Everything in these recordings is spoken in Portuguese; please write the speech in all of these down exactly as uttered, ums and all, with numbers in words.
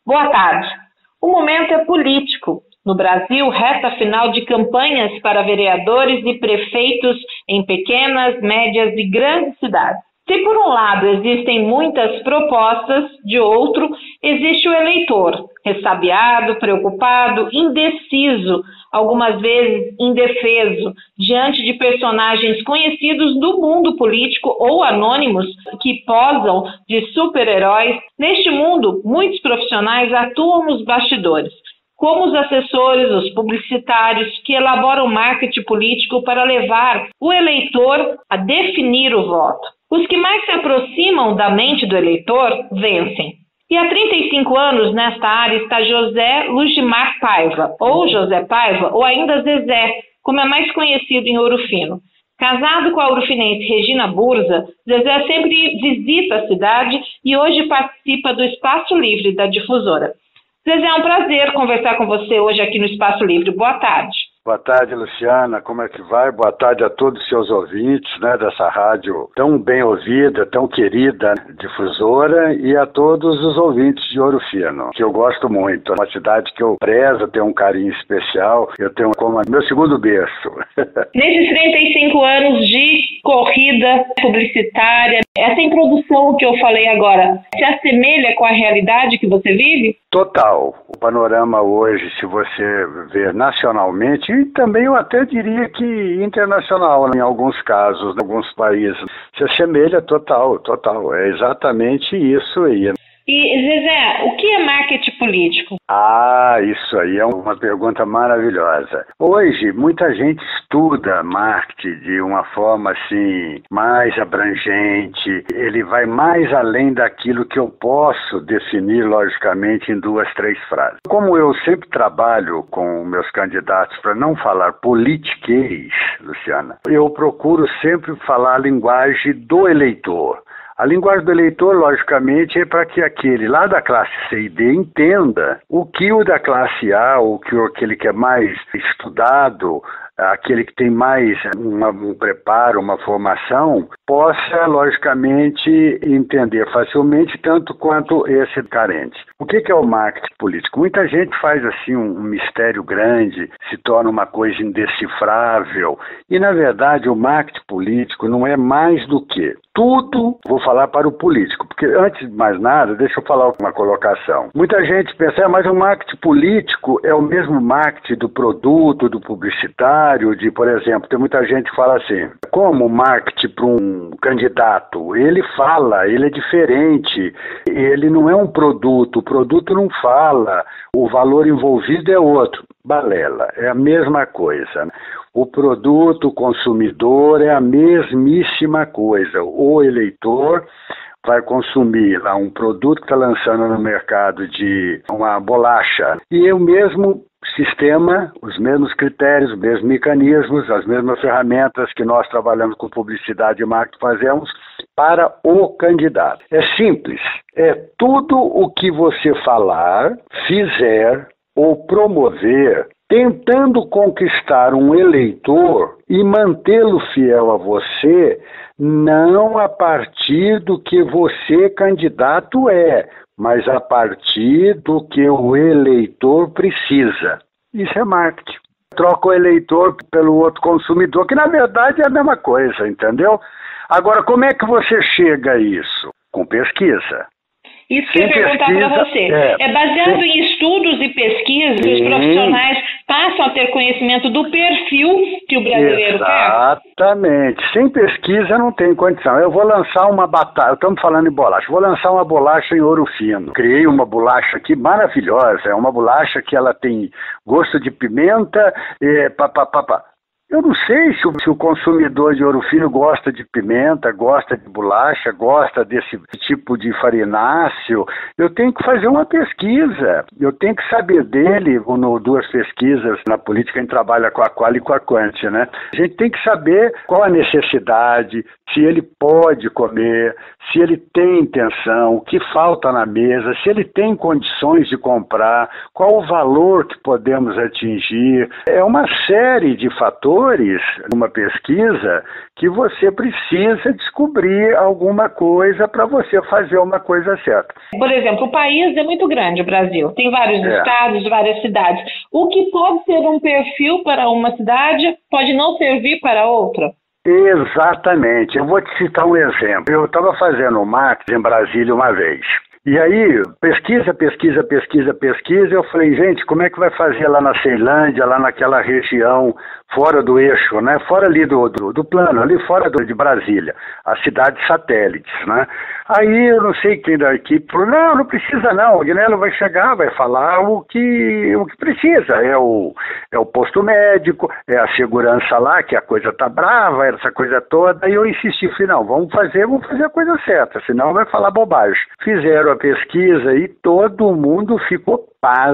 Boa tarde. O momento é político. No Brasil, reta final de campanhas para vereadores e prefeitos em pequenas, médias e grandes cidades. Se por um lado existem muitas propostas, de outro existe o eleitor, ressabiado, preocupado, indeciso, algumas vezes indefeso, diante de personagens conhecidos do mundo político ou anônimos que posam de super-heróis. Neste mundo, muitos profissionais atuam nos bastidores, como os assessores, os publicitários, que elaboram marketing político para levar o eleitor a definir o voto. Os que mais se aproximam da mente do eleitor vencem. E há trinta e cinco anos nesta área está José Lugimar Paiva, ou José Paiva, ou ainda Zezé, como é mais conhecido em Ouro Fino. Casado com a ourofinense Regina Burza, Zezé sempre visita a cidade e hoje participa do Espaço Livre da Difusora. Zezé, é um prazer conversar com você hoje aqui no Espaço Livre. Boa tarde. Boa tarde, Luciana. Como é que vai? Boa tarde a todos os seus ouvintes, né, dessa rádio tão bem ouvida, tão querida, difusora, e a todos os ouvintes de Ouro Fino, que eu gosto muito. É uma cidade que eu prezo, tenho um carinho especial, eu tenho como meu segundo berço. Nesses trinta e cinco anos de corrida publicitária, essa introdução que eu falei agora, se assemelha com a realidade que você vive? Total. O panorama hoje, se você ver nacionalmente, e também eu até diria que internacional, em alguns casos, em alguns países, se assemelha total, total. É exatamente isso aí. E, Zezé, o que é marketing político? Ah, isso aí é uma pergunta maravilhosa. Hoje, muita gente estuda marketing de uma forma assim, mais abrangente. Ele vai mais além daquilo que eu posso definir, logicamente, em duas, três frases. Como eu sempre trabalho com meus candidatos para não falar politiquês, Luciana, eu procuro sempre falar a linguagem do eleitor. A linguagem do eleitor, logicamente, é para que aquele lá da classe C e D entenda o que o da classe A, ou que aquele que é mais estudado, aquele que tem mais uma, um preparo, uma formação, possa, logicamente, entender facilmente, tanto quanto esse carente. O que é o marketing político? Muita gente faz assim um, um mistério grande, se torna uma coisa indecifrável, e, na verdade, o marketing político não é mais do que tudo, vou falar para o político, porque antes de mais nada, deixa eu falar uma colocação. Muita gente pensa, ah, mas o marketing político é o mesmo marketing do produto, do publicitário, de, por exemplo, tem muita gente que fala assim, como o marketing para um candidato? Ele fala, ele é diferente, ele não é um produto, o produto não fala, o valor envolvido é outro. Balela, é a mesma coisa. O produto, o consumidor é a mesmíssima coisa. O eleitor vai consumir lá um produto que está lançando no mercado de uma bolacha. E é o mesmo sistema, os mesmos critérios, os mesmos mecanismos, as mesmas ferramentas que nós trabalhamos com publicidade e marketing fazemos para o candidato. É simples. É tudo o que você falar, fizer ou promover, tentando conquistar um eleitor e mantê-lo fiel a você, não a partir do que você, candidato, é, mas a partir do que o eleitor precisa. Isso é marketing. Troca o eleitor pelo outro consumidor, que na verdade é a mesma coisa, entendeu? Agora, como é que você chega a isso? Com pesquisa. Isso que eu ia perguntar para você. É, é baseado sim. em estudos e pesquisas que os profissionais passam a ter conhecimento do perfil que o brasileiro Exatamente. quer? Exatamente. Sem pesquisa não tem condição. Eu vou lançar uma batata, estamos falando em bolacha, vou lançar uma bolacha em Ouro Fino. Criei uma bolacha aqui maravilhosa, é uma bolacha que ela tem gosto de pimenta, e pá, pá, pá, pá. Eu não sei se o, se o consumidor de Ouro Fino gosta de pimenta, gosta de bolacha, gosta desse tipo de farináceo. Eu tenho que fazer uma pesquisa, eu tenho que saber dele, no, duas pesquisas na política, a gente trabalha com a Quali e com a Quanti, né? A gente tem que saber qual a necessidade, se ele pode comer, se ele tem intenção, o que falta na mesa, se ele tem condições de comprar, qual o valor que podemos atingir. É uma série de fatores fatores numa pesquisa que você precisa descobrir alguma coisa para você fazer uma coisa certa. Por exemplo, o país é muito grande, o Brasil. Tem vários É. estados, várias cidades. O que pode ser um perfil para uma cidade pode não servir para outra. Exatamente. Eu vou te citar um exemplo. Eu estava fazendo marketing em Brasília uma vez. E aí, pesquisa, pesquisa, pesquisa, pesquisa, eu falei, gente, como é que vai fazer lá na Ceilândia, lá naquela região fora do eixo, né? Fora ali do, do, do plano, ali fora do, de Brasília, as cidades satélites, né? Aí eu não sei quem da equipe falou, não, não precisa não, o Agnello vai chegar, vai falar o que, o que precisa, é o, é o posto médico, é a segurança lá, que a coisa tá brava, essa coisa toda. Aí eu insisti, falei, não, vamos fazer, vamos fazer a coisa certa, senão vai falar bobagem. Fizeram a pesquisa e todo mundo ficou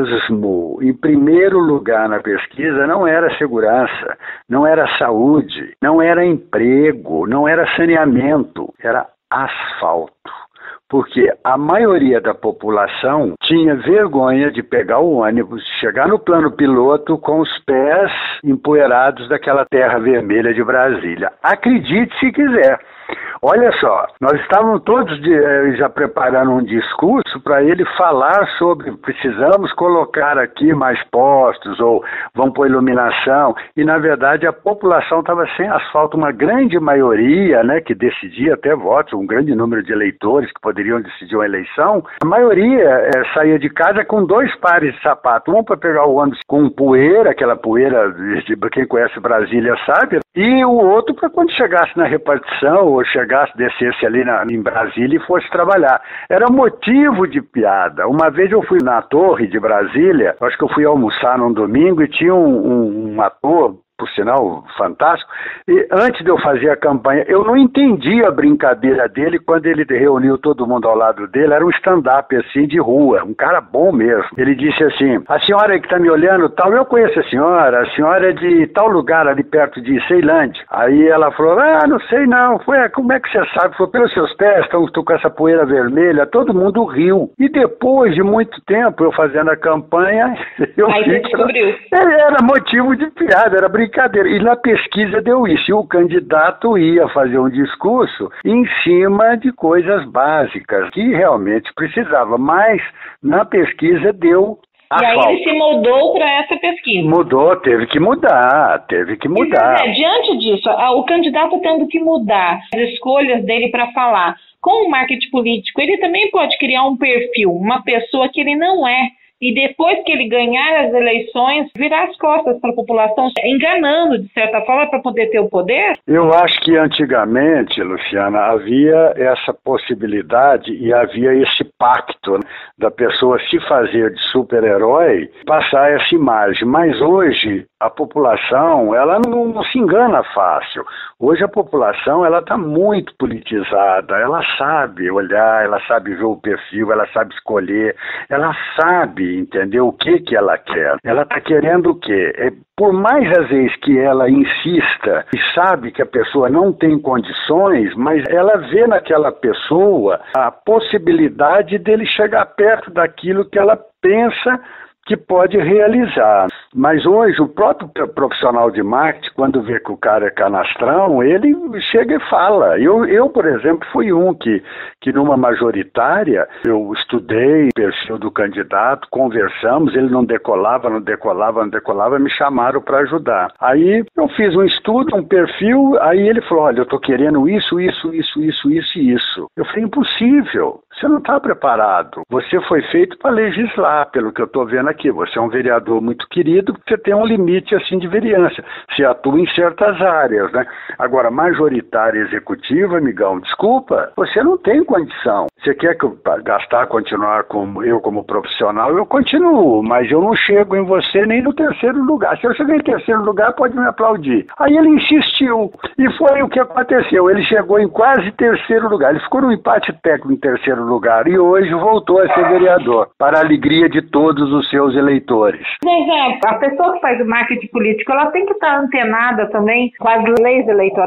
pasmo. Em primeiro lugar na pesquisa não era segurança, não era saúde, não era emprego, não era saneamento, era asfalto. Porque a maioria da população tinha vergonha de pegar o ônibus, chegar no plano piloto com os pés empoeirados daquela terra vermelha de Brasília. Acredite se quiser. Olha só, nós estávamos todos de, eh, já preparando um discurso para ele falar sobre precisamos colocar aqui mais postos ou vão pôr iluminação, e na verdade a população estava sem asfalto, uma grande maioria, né, que decidia até votos, um grande número de eleitores que poderiam decidir uma eleição, a maioria eh, saía de casa com dois pares de sapato, um para pegar o ônibus com poeira, aquela poeira, de, de, quem conhece Brasília sabe, e o outro para quando chegasse na repartição ou chegasse, descesse ali na, em Brasília e fosse trabalhar. Era motivo de piada. Uma vez eu fui na Torre de Brasília, acho que eu fui almoçar num domingo e tinha um, um, um ator, por sinal, fantástico, e antes de eu fazer a campanha, eu não entendi a brincadeira dele quando ele reuniu todo mundo ao lado dele, era um stand-up assim de rua, um cara bom mesmo. Ele disse assim, a senhora que está me olhando tal, eu conheço a senhora, a senhora é de tal lugar ali perto de Ceilândia. Aí ela falou, ah, não sei não, foi, como é que você sabe? Falou, pelos seus pés, estão com essa poeira vermelha, todo mundo riu. E depois de muito tempo, eu fazendo a campanha, eu Aí vi você descobriu. Era, era motivo de piada, era brincadeira. Brincadeira. E na pesquisa deu isso. E o candidato ia fazer um discurso em cima de coisas básicas que realmente precisava. Mas na pesquisa deu E aí ele se moldou para essa pesquisa. Mudou, teve que mudar, teve que mudar. E, é, diante disso, o candidato tendo que mudar as escolhas dele para falar com o marketing político, ele também pode criar um perfil, uma pessoa que ele não é. E depois que ele ganhar as eleições, virar as costas para a população, enganando, de certa forma, para poder ter o poder? Eu acho que antigamente, Luciana, havia essa possibilidade e havia esse pacto, né, da pessoa se fazer de super-herói, passar essa imagem. Mas hoje, a população, ela não, não se engana fácil. Hoje a população, ela está muito politizada, ela sabe olhar, ela sabe ver o perfil, ela sabe escolher, ela sabe, entendeu, o que que ela quer. Ela está querendo o quê? É, por mais às vezes que ela insista e sabe que a pessoa não tem condições, mas ela vê naquela pessoa a possibilidade dele chegar perto daquilo que ela pensa que pode realizar. Mas hoje o próprio profissional de marketing, quando vê que o cara é canastrão, ele chega e fala. Eu, eu por exemplo, fui um que, que numa majoritária, eu estudei o perfil do candidato, conversamos, ele não decolava, não decolava, não decolava, me chamaram para ajudar. Aí eu fiz um estudo, um perfil, aí ele falou, olha, eu estou querendo isso, isso, isso, isso, isso e isso. Eu falei, impossível, você não está preparado. Você foi feito para legislar, pelo que eu estou vendo aqui. Você é um vereador muito querido, você tem um limite assim de vereança. Você atua em certas áreas, né? Agora, majoritária executiva, amigão, desculpa, você não tem condição. Você quer que eu gastar, continuar como eu como profissional, eu continuo, mas eu não chego em você nem no terceiro lugar. Se eu chegar em terceiro lugar, pode me aplaudir. Aí ele insistiu, e foi o que aconteceu. Ele chegou em quase terceiro lugar. Ele ficou no empate técnico em terceiro lugar, e hoje voltou a ser vereador, para a alegria de todos os seus eleitores. Por exemplo, a pessoa que faz o marketing político, ela tem que estar antenada também com as leis eleitorais?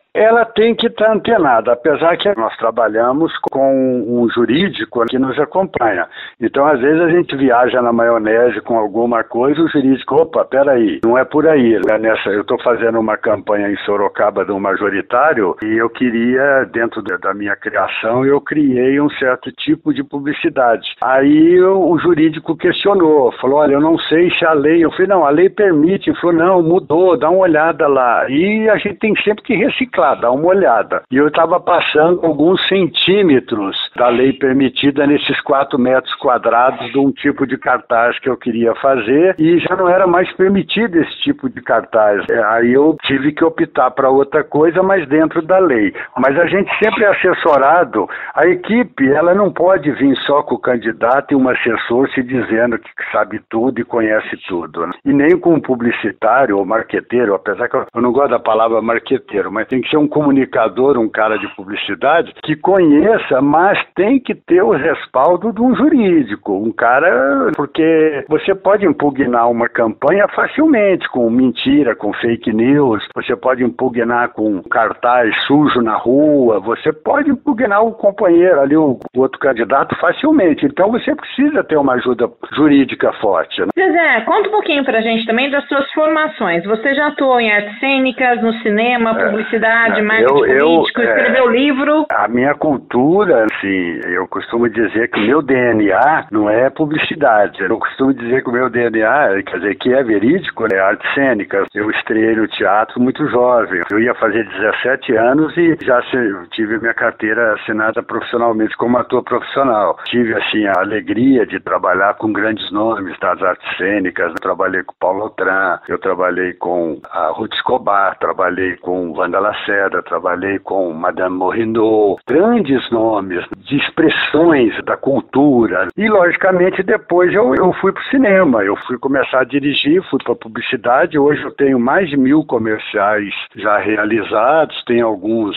Ela tem que estar antenada, apesar que nós trabalhamos com um jurídico que nos acompanha. Então, às vezes, a gente viaja na maionese com alguma coisa, o jurídico, opa, peraí, não é por aí. Nessa, eu estou fazendo uma campanha em Sorocaba do majoritário e eu queria, dentro da minha criação, eu criei um certo tipo de publicidade. Aí eu, o jurídico questionou, falou, olha, eu não sei se a lei... Eu falei, não, a lei permite. Ele falou, não, mudou, dá uma olhada lá. E a gente tem sempre que reciclar. Dá uma olhada. E eu estava passando alguns centímetros da lei permitida nesses quatro metros quadrados de um tipo de cartaz que eu queria fazer e já não era mais permitido esse tipo de cartaz. Aí eu tive que optar para outra coisa, mas dentro da lei. Mas a gente sempre é assessorado. A equipe, ela não pode vir só com o candidato e um assessor se dizendo que sabe tudo e conhece tudo, né? E nem com um publicitário ou marqueteiro, apesar que eu não gosto da palavra marqueteiro, mas tem que ser um comunicador, um cara de publicidade que conheça, mas tem que ter o respaldo de um jurídico, um cara, porque você pode impugnar uma campanha facilmente com mentira, com fake news, você pode impugnar com cartaz sujo na rua, você pode impugnar o companheiro ali, o, o outro candidato facilmente, então você precisa ter uma ajuda jurídica forte, né? Zezé, conta um pouquinho pra gente também das suas formações. Você já atuou em artes cênicas, no cinema, publicidade, de marketing eu, político, eu, escreveu é, livro. A minha cultura, assim, eu costumo dizer que o meu D N A não é publicidade. Eu costumo dizer que o meu D N A, quer dizer, que é verídico, é artes cênicas. Eu estreiei no teatro muito jovem. Eu ia fazer dezessete anos e já tive minha carteira assinada profissionalmente como ator profissional. Tive, assim, a alegria de trabalhar com grandes nomes das artes cênicas. Eu trabalhei com Paulo Autran, eu trabalhei com a Ruth Escobar, trabalhei com Wanda Lacerda, trabalhei com Madame Morino, grandes nomes de expressões da cultura. E, logicamente, depois eu, eu fui para o cinema, eu fui começar a dirigir, fui para a publicidade. Hoje eu tenho mais de mil comerciais já realizados, tem alguns,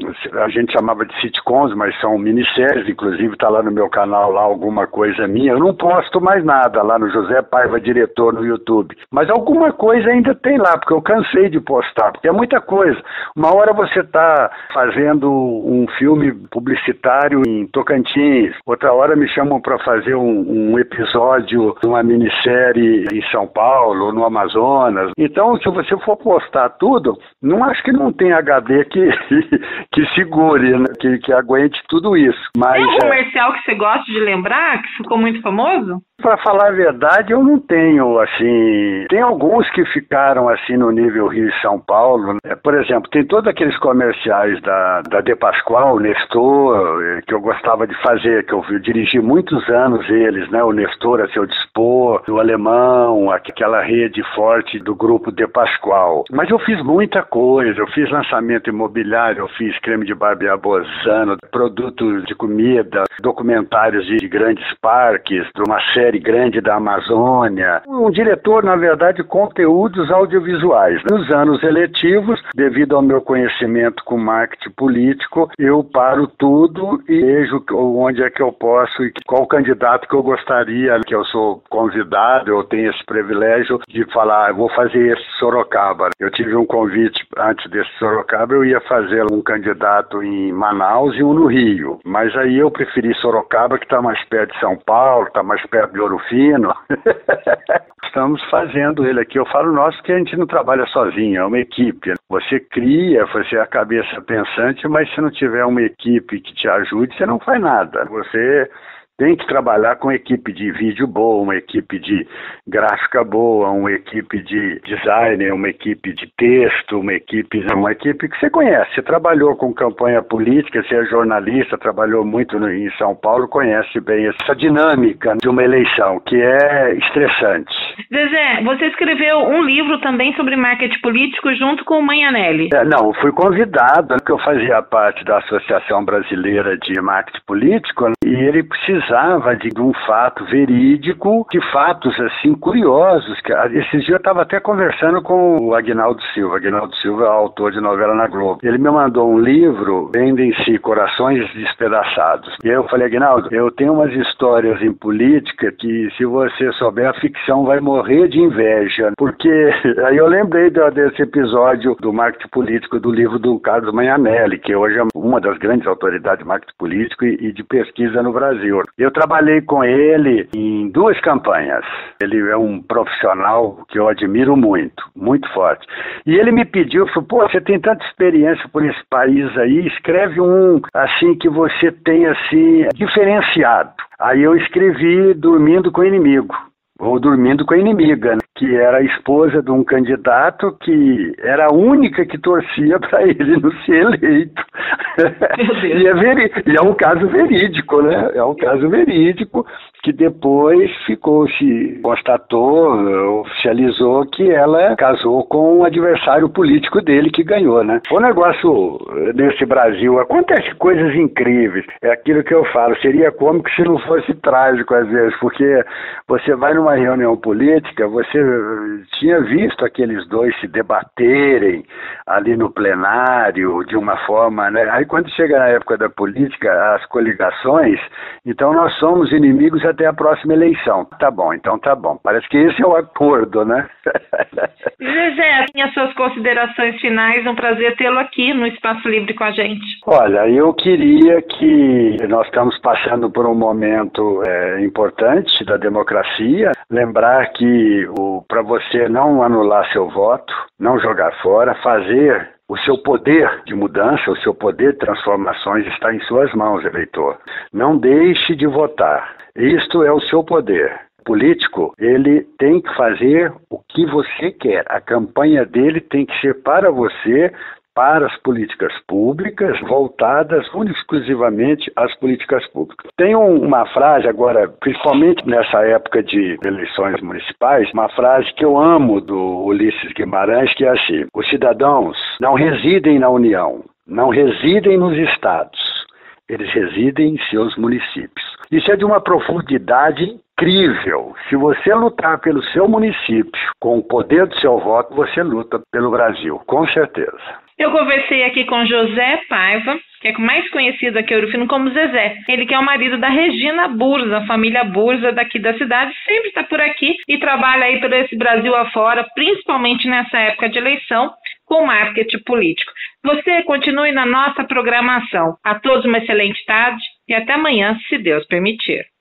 a gente chamava de sitcoms, mas são minisséries, inclusive está lá no meu canal, lá alguma coisa minha. Eu não posto mais nada lá no José Paiva Diretor no YouTube, mas alguma coisa ainda tem lá, porque eu cansei de postar, porque é muita coisa. Uma hora você está fazendo um filme publicitário em Tocantins, outra hora me chamam para fazer um, um episódio de uma minissérie em São Paulo, no Amazonas. Então, se você for postar tudo, não acho que não tem H D que, que segure, né? que, que aguente tudo isso. Mas, tem um comercial que você gosta de lembrar, que ficou muito famoso? Para falar a verdade, eu não tenho, assim... Tem alguns que ficaram, assim, no nível Rio e São Paulo, né? Por exemplo, tem todos aqueles comerciais da, da De Pascoal, Nestor, que eu gostava de fazer, que eu, eu dirigi muitos anos eles, né? O Nestor a seu dispor, o Alemão, aquela rede forte do grupo De Pascoal. Mas eu fiz muita coisa, eu fiz lançamento imobiliário, eu fiz creme de barbear Bozano, produtos de comida, documentários de grandes parques, de uma série grande da Amazônia. Um diretor, na verdade, de conteúdos audiovisuais. Nos anos eletivos, devido ao meu conhecimento com marketing político, eu paro tudo e vejo onde é que eu posso e qual candidato que eu gostaria, que eu sou convidado, eu tenho esse privilégio de falar, vou fazer esse Sorocaba. Eu tive um convite antes desse Sorocaba, eu ia fazer um candidato em Manaus e um no Rio. Mas aí eu preferi Sorocaba, que está mais perto de São Paulo, está mais perto de Ouro Fino. Estamos fazendo ele aqui. Eu falo nosso que a gente não trabalha sozinho, é uma equipe. Você cria, você é a cabeça pensante, mas se não tiver uma equipe que te ajude, você não faz nada. Você tem que trabalhar com uma equipe de vídeo boa, uma equipe de gráfica boa, uma equipe de designer, uma equipe de texto, uma equipe, uma equipe que você conhece. Você trabalhou com campanha política, você é jornalista, trabalhou muito no, em São Paulo, conhece bem essa dinâmica de uma eleição, que é estressante. Zezé, você escreveu um livro também sobre marketing político junto com o Manhanelli. É, não, fui convidado, porque eu fazia parte da Associação Brasileira de Marketing Político, e ele precisava precisava de um fato verídico, de fatos assim curiosos. Que, esses dias eu estava até conversando com o Aguinaldo Silva. Aguinaldo Silva é autor de novela na Globo. Ele me mandou um livro, Vendem-se Corações Despedaçados. E aí eu falei, Aguinaldo, eu tenho umas histórias em política que, se você souber, a ficção vai morrer de inveja. Porque aí eu lembrei desse episódio do marketing político do livro do Carlos Magnanelli, que hoje é uma das grandes autoridades de marketing político e de pesquisa no Brasil. Eu trabalhei com ele em duas campanhas. Ele é um profissional que eu admiro muito, muito forte. E ele me pediu, falou, pô, você tem tanta experiência por esse país aí, escreve um, assim, que você tem, assim, diferenciado. Aí eu escrevi Dormindo com o Inimigo, ou Dormindo com a Inimiga, né? Que era a esposa de um candidato que era a única que torcia para ele não ser eleito. e, é veri... e é um caso verídico, né? É um caso verídico que depois ficou, se constatou, oficializou que ela casou com o adversário político dele que ganhou, né? O negócio nesse Brasil, acontece coisas incríveis. É aquilo que eu falo, seria cômico se não fosse trágico às vezes, porque você vai numa reunião política, você tinha visto aqueles dois se debaterem ali no plenário de uma forma, né? Aí quando chega na época da política, as coligações, então nós somos inimigos até a próxima eleição. Tá bom, então tá bom. Parece que esse é o acordo, né? Zezé, as suas considerações finais, um prazer tê-lo aqui no Espaço Livre com a gente. Olha, eu queria que nós estamos passando por um momento é, importante da democracia, lembrar que para você não anular seu voto, não jogar fora, fazer o seu poder de mudança, o seu poder de transformações está em suas mãos, eleitor. Não deixe de votar. Isto é o seu poder. O político, ele tem que fazer o que você quer. A campanha dele tem que ser para você, para as políticas públicas, voltadas única e exclusivamente às políticas públicas. Tem um, uma frase agora, principalmente nessa época de eleições municipais, uma frase que eu amo do Ulisses Guimarães, que é assim: os cidadãos não residem na União, não residem nos estados, eles residem em seus municípios. Isso é de uma profundidade incrível. Se você lutar pelo seu município, com o poder do seu voto, você luta pelo Brasil, com certeza. Eu conversei aqui com José Paiva, que é mais conhecido aqui em Ouro Fino como Zezé. Ele que é o marido da Regina Burza, a família Burza daqui da cidade, sempre está por aqui e trabalha aí por esse Brasil afora, principalmente nessa época de eleição, com marketing político. Você continue na nossa programação. A todos uma excelente tarde e até amanhã, se Deus permitir.